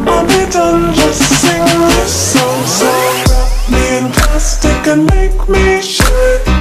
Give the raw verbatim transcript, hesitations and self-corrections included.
I'll be done, just sing this song. So wrap me in plastic and make me shine.